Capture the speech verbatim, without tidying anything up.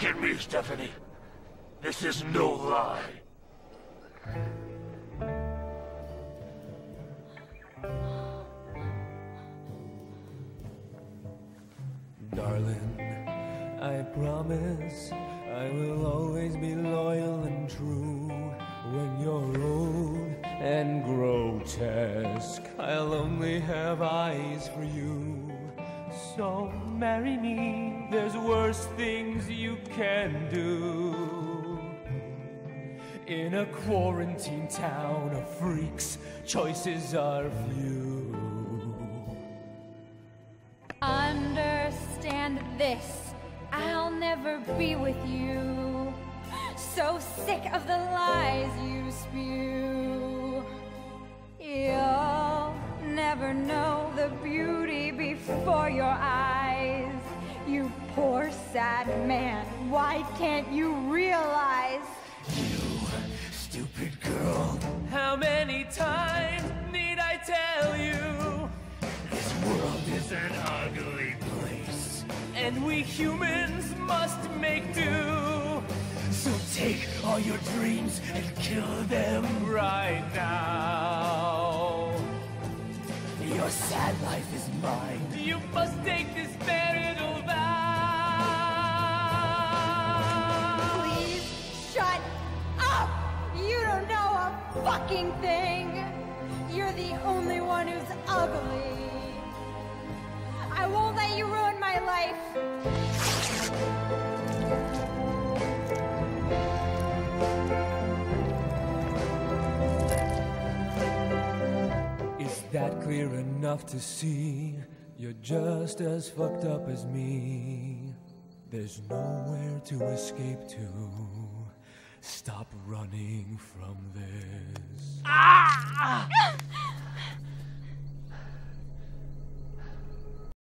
at me, Stephanie. This is no lie. Darling, I promise I will always be loyal and true. When you're old and grotesque, I'll only have eyes for you. So marry me, there's worse things you can do. In a quarantine town of freaks, choices are few. Understand this, I'll never be with you. So sick of the lies you spew. You'll never know the beauty before your eyes. You poor sad man, why can't you realize? You stupid girl. How many times need I tell you? This world is an ugly place, and we humans must make do. So take all your dreams and kill them right now. Your sad life is mine. You must take this marital vow. Please shut up! You don't know a fucking thing. You're the only one who's ugly. I won't let you ruin my life. Is that clear enough to see? You're just as fucked up as me. There's nowhere to escape to. Stop running from this. Ah!